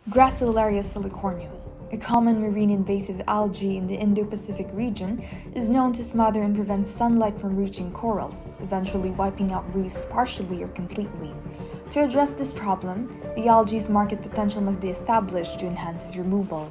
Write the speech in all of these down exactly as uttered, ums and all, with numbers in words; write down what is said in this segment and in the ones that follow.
Gracilaria salicornia, a common marine invasive algae in the Indo-Pacific region, is known to smother and prevent sunlight from reaching corals, eventually wiping out reefs partially or completely. To address this problem, the algae's market potential must be established to enhance its removal.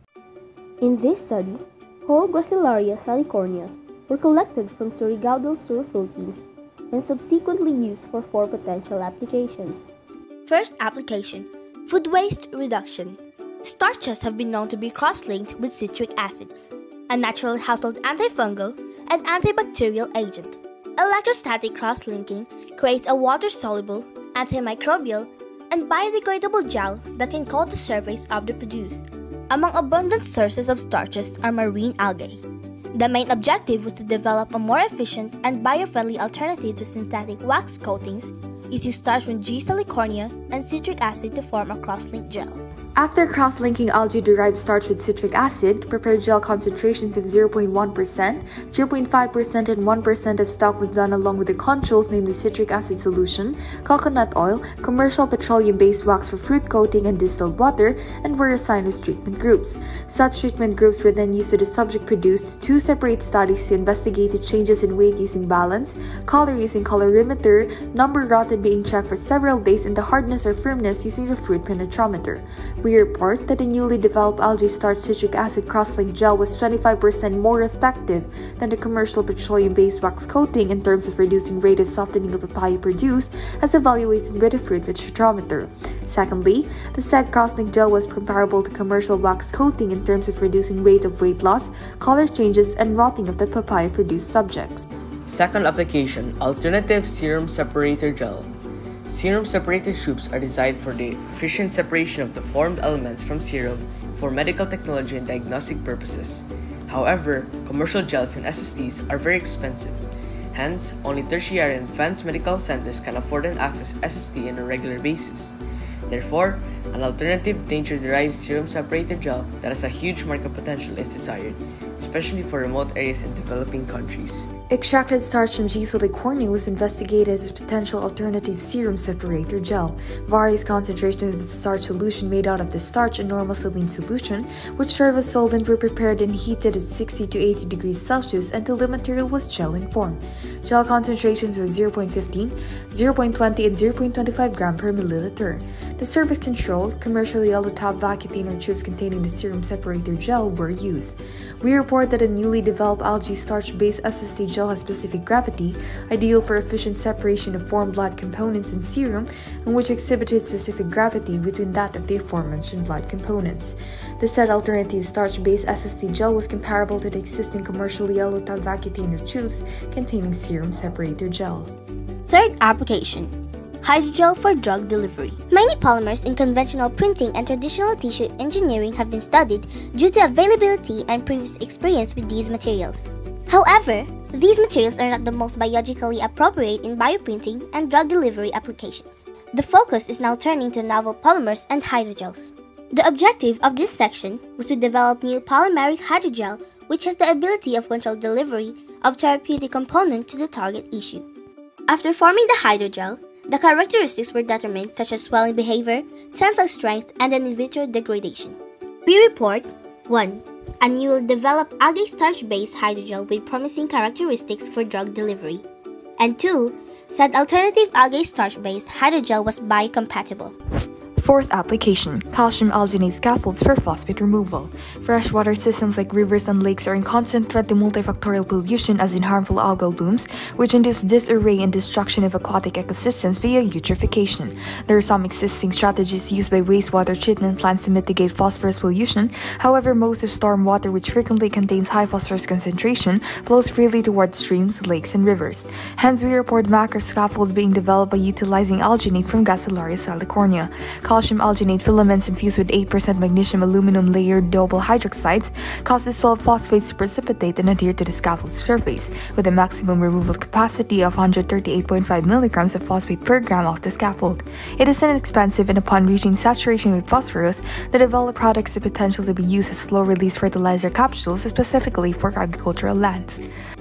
In this study, whole Gracilaria salicornia were collected from Surigao del Sur, Philippines, and subsequently used for four potential applications. First application: food waste reduction. Starches have been known to be cross-linked with citric acid, a natural household antifungal and antibacterial agent. Electrostatic cross-linking creates a water-soluble, antimicrobial, and biodegradable gel that can coat the surface of the produce. Among abundant sources of starches are marine algae. The main objective was to develop a more efficient and bio-friendly alternative to synthetic wax coatings using starch from G. salicornia and citric acid to form a cross-linked gel. After cross-linking algae-derived starch with citric acid, prepared gel concentrations of zero point one percent, zero point five percent, and one percent of stock was done along with the controls, namely citric acid solution, coconut oil, commercial petroleum-based wax for fruit coating, and distilled water, and were assigned as treatment groups. Such treatment groups were then used to the subject produced two separate studies to investigate the changes in weight using balance, color using colorimeter, number rotted being checked for several days, and the hardness or firmness using the fruit penetrometer. We report that the newly developed algae starch citric acid cross-linked gel was twenty-five percent more effective than the commercial petroleum-based wax coating in terms of reducing rate of softening of papaya produced as evaluated by the fruit penetrometer. Secondly, the said cross-linked gel was comparable to commercial wax coating in terms of reducing rate of weight loss, color changes, and rotting of the papaya-produced subjects. Second application: alternative serum separator gel. Serum separator tubes are designed for the efficient separation of the formed elements from serum for medical technology and diagnostic purposes. However, commercial gels and S S Ts are very expensive. Hence, only tertiary and advanced medical centers can afford and access S S T on a regular basis. Therefore, an alternative nature-derived serum separator gel that has a huge market potential is desired, especially for remote areas in developing countries. Extracted starch from G. salicornia was investigated as a potential alternative serum separator gel. Various concentrations of the starch solution made out of the starch and normal saline solution, which serve as solvent, were prepared and heated at sixty to eighty degrees Celsius until the material was gel in form. Gel concentrations were zero point one five, zero point two zero, and zero point two five gram per milliliter. The surface controlled, commercial yellow top vacuum tubes containing the serum separator gel were used. We report that a newly developed algae starch-based S S T gel has specific gravity, ideal for efficient separation of formed blood components in serum, and which exhibited specific gravity between that of the aforementioned blood components. The said alternative starch-based S S T gel was comparable to the existing commercial yellow top vacuum tubes containing serum separator gel. Third application: hydrogel for drug delivery. Many polymers in conventional printing and traditional tissue engineering have been studied due to availability and previous experience with these materials. However, these materials are not the most biologically appropriate in bioprinting and drug delivery applications. The focus is now turning to novel polymers and hydrogels. The objective of this section was to develop new polymeric hydrogel which has the ability of controlled delivery of therapeutic component to the target issue. After forming the hydrogel, the characteristics were determined such as swelling behavior, tensile strength, and in vitro degradation. We report one. A newly developed algae starch-based hydrogel with promising characteristics for drug delivery. And two. Said alternative algae starch-based hydrogel was biocompatible. Fourth application: calcium alginate scaffolds for phosphate removal. Freshwater systems like rivers and lakes are in constant threat to multifactorial pollution, as in harmful algal blooms, which induce disarray and destruction of aquatic ecosystems via eutrophication. There are some existing strategies used by wastewater treatment plants to mitigate phosphorus pollution. However, most of storm water, which frequently contains high phosphorus concentration, flows freely towards streams, lakes, and rivers. Hence, we report macro scaffolds being developed by utilizing alginate from Gracilaria salicornia. Calcium alginate filaments infused with eight percent magnesium aluminum layered double hydroxides cause dissolved phosphates to precipitate and adhere to the scaffold's surface, with a maximum removal capacity of one hundred thirty-eight point five milligrams of phosphate per gram of the scaffold. It is inexpensive, and upon reaching saturation with phosphorus, the developed product has the potential to be used as slow-release fertilizer capsules, specifically for agricultural lands.